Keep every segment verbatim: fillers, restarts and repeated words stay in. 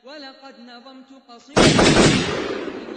ولقد نظمت قصيدة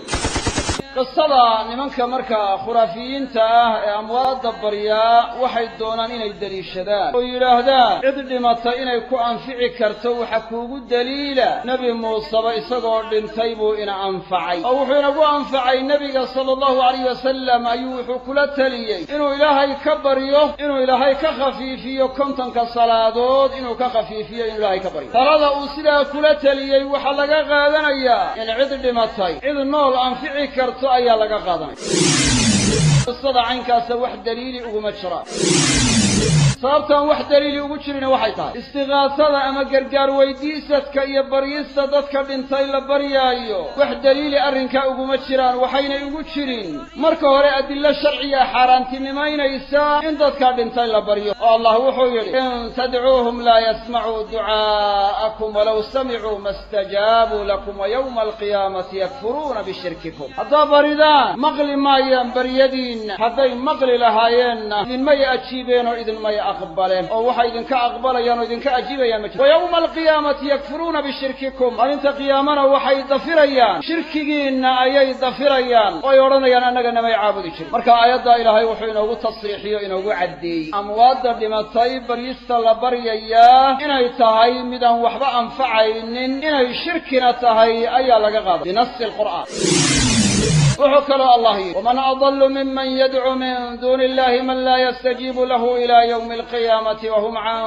قصدا nimanka marka khuraafiyiinta ah ee amwaada bariya waxay doonaan inay daliishadaan oo yiraahdaan cid dhimata inay ku anfici karto waxa kuugu daliila nabi Muuse isagoo dhintay buu ina anfacay oo wuxuu inagu anfacay nabiga sallallahu alayhi wasallam ayuu wuxuu kula taliyay inuu ilaahay ka bariyo inuu ilaahay ka khafiifiyo kontonka salaadood inuu ka khafiifiyo inuu ilaahay ka bariyo talada uu sidaa kula taliyay waxa laga qaadanayaa in cid dhimatay cid nool anfici karto ayaa laga qaadanay qisada caynkaas wax daliili ugu ma jira sababtan wax daliili ugu jirina waxay tahay istiqaasada ama gargaar weydiisadka iyo baryista dadka dhintay la baryaayo wax daliili arrinka ugu ma jiraan waxayna ugu jirin marka hore adilla sharciya xaaraantinimaynaysa in dadka dhintay la baryo oo Allah wuxuu yiri in tad'uuhum la yasma'u du'aakum walau sami'u mastajabu lakum wa yawm al-qiyamati yakfuruna bi shirkikum hadda baridaan maqli maayaan baryadiin hadday maqli lahaayeen idin ma ajiibeen oo idin ma أقبلهم أو واحد إذن كأقبليان وإذن كأجيبيان ويوم القيامة يكفرون بشرككم أنت قيامنا واحد ضفريان شركين أي ضفريان ويورونيان أنك نما يعابد الشرك مركا آيات إلهي وحينا وتصريحي إنه وعدي أمواد لما طيب يستل بريا إنه يتهي مدن وحبا أنفعين إنه شركنا تهي أي لقاض بنص القرآن وحكى الله ومن أضل ممن يدعو من دون الله من لا يستجيب له إلى يوم القيامة وهم عن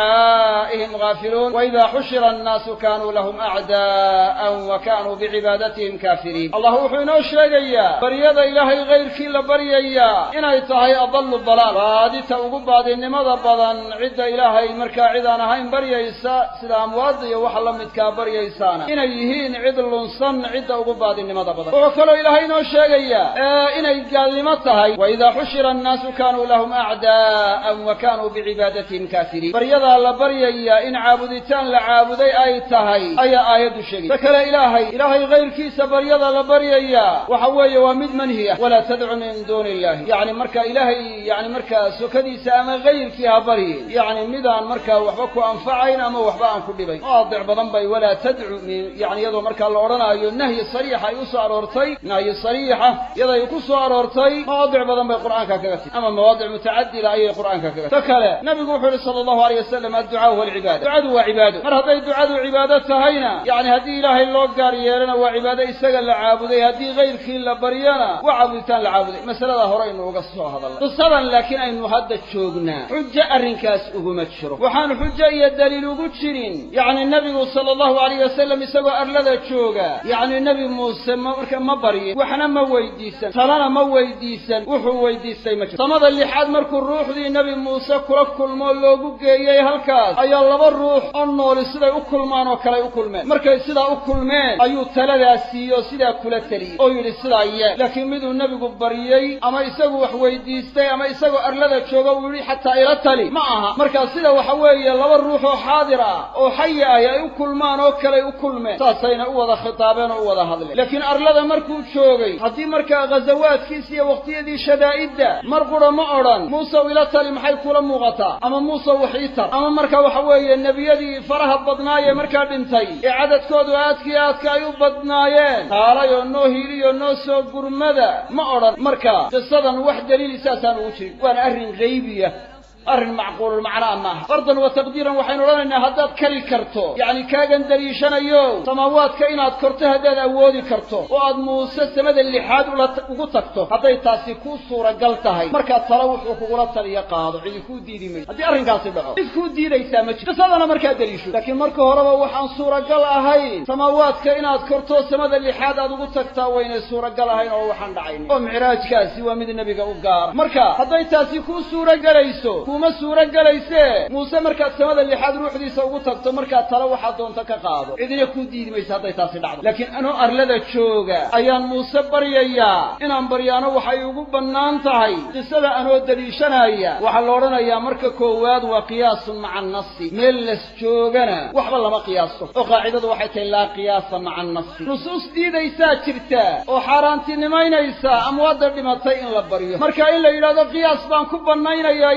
دعائهم غافلون وإذا حشر الناس كانوا لهم أعداء وكانوا بعبادتهم كافرين الله حين الشيء بريد إلهي غير كل بريا إن يتهي أضل الضلال وهذه توقب بعد النمضة بضا عد إلهي مركا عدانا هين بريا إساء سلام واضي وحلا متكا بريا إسانا إن يهين عدل صن عد وقب بعد النمضة بضا وكلوا إلهي شيئا إن يقالمتها وإذا حشر الناس كانوا لهم أعداء وكانوا بعبادتهم كافرين بريضا لبريا إن عابدتان لعابدي آيتهي أي آية شيء ذكر إلهي إلهي غير كيس بريضا لبريا وحوي ومد من هي ولا تدع من دون الله يعني مركا إلهي يعني مركا سكدي سام غير كيها بري يعني مدان مركا وحبكوا أنفعين أما وحبا أنكو بي واضع بضنبي ولا تدع يعني يدو مركا اللورنا النهي الصريحة يسعر ورطي نهي صريحة يلا يقص أرورتي مواضع بدن بالقرآن كذا أما مواضع متعددة أي القرآن كذا فكلا نبي محمد صلى الله عليه وسلم الدعاء والعبادة الدعاء وعبادة مرة الدعاء وعبادة هينا يعني هذه إله الله قارينا وعبادة يستقل العابدة هذه غير كل بريانا وعبدتان العابدة مثلا هرين وقصوها هذا قصدا لكن أنه هذا الشوقنا حجة الرنكاس أقومت شرف وحان حجة هي الدليل وقتشرين يعني النبي صلى الله عليه وسلم يسوى أرلد الشوقة يعني النبي موسى ما بري وحنا ما ويديسن صلانا ما ويديسن وحو ويديسن ما صمد اللي حد مركو الروح دي نبي موسى كل ما لوغو geeyay halkaas ayaa laba ruux oo nool sida u kulmaan oo kale u kulmeen markay sida u kulmeen ayuu taladaas siiyo sida kula taliyay oo yiri sida ayaa laakiin miduu nabigu bariyay ama isagu wax weydiistay ama isagu arlada jooga uu yiri xataa ila tali ma aha marka sida waxa weeye laba ruux oo xaadir ah oo xay ah ay u kulmaan oo kale u kulmeen taasayna u wada khitaabeen oo u wada hadleen laakiin arlada markuu joogay hadii marka gazawaadkiisa iyo waqtiyadii shadaa'ida mar qura ma oran Muuse ila tali maxay kula muuqataa ama Muuse وحيتر أما مركا وحوي النبيدي فرها بدناية مركا بنتي إعادة كود وآتكي آتكا أيوب بدنايين قال يونو هيري يونو سو قرمدا ما أرى مركا جسدا واحد دليل ساسا وشي وانا أرن غيبية أرن معقول المعنى معها فرضا وتقديرا وحين رأينا أن هذا كري كرتو يعني كاغن دريشان يو سماوات كائنات كرتو هذا أودي كرتو وعد موسى سمد اللي حاد ولا تقطكتو حتى تاسيكو صورة قلتها مركا تروح وقولت لي قاضي عيكو ديدي مي هذه أرن قاصي بقى عيكو ديدي سامج تصادنا مركا دريشو لكن مركا هربا وحن صورة قلها هاي سماوات كائنات كرتو سمد اللي حاد وقطكتا وين الصورة قلها هاي أو وحن دعيني ومعراج كاسي ومد النبي قوقار مركا حتى تاسيكو صورة قليسو kuma suura galayse Muuse marka samada lixaad ruuxdiisa ugu tagto marka tala waxa doonta ka qaado idina ku diidmaysa haday taasi dhacdo laakiin anoo arlada jooga ayaan Muuse baryaya inaan baryaano waxay ugu banaan tahay qisada anoo daliishanaya waxa la oranayaa marka koowaad waa qiyaas maca nasi meel las joogana waxba lama qiyaaso oo qaacidadu waxay tahay la qiyaas maca nasi nusuus diidaysa jirta oo xaaraantinimaynaysa amwaada dhimatay in la baryo marka in la yiraahdo qiyaas baan ku banaynaya iyadoo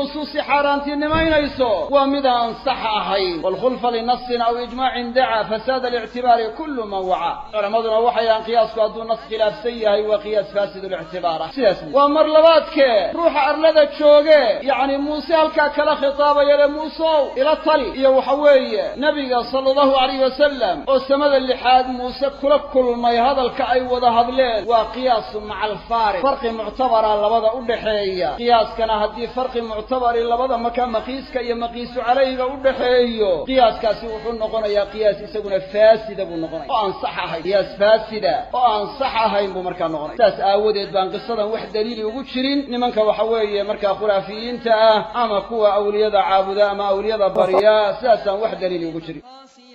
nusuusi xaaraantinimaynayso waa mid aan sax ahayn waalkhulfa linasin aw ijmaacin daca fasaada alictibaari kullu man waca culammaduna waxayaan qiyaasku hadduu nas khilaafsan yahay waa qiyaas faasid lictibaara sidaas waa mar labaadkee ruuxa arlada jooge yacni muuse halkaa kala khitaabaya le muusow ila tali iyo waxa weeye nebiga sala allahu calayhi wasalam oo samada lixaad muuse kula kulmay hadalka ay wada hadleen waa qiyaasu maca alfaariq farqi muctabara labada u dhexeeya qiyaaskana haddii farqi muctabari labada markaa maqiiska iyo maqiisu calayhiga u dhexeeyo qiyaaskaasi wuxuu noqonayaa qiyaas isaguna faasida buu noqonaya oo aan sax ahayn qiyaas faasida oo aan sax ahayn buu markaa noqonaya saas aawadeed baan qisadan wax daliili ugu jirin nimanka waxa weeye markaa khuraafiyiinta ah ama kuwa awliyada caabuda ama awliyada barya sidaasaan wax daliili ugu jirin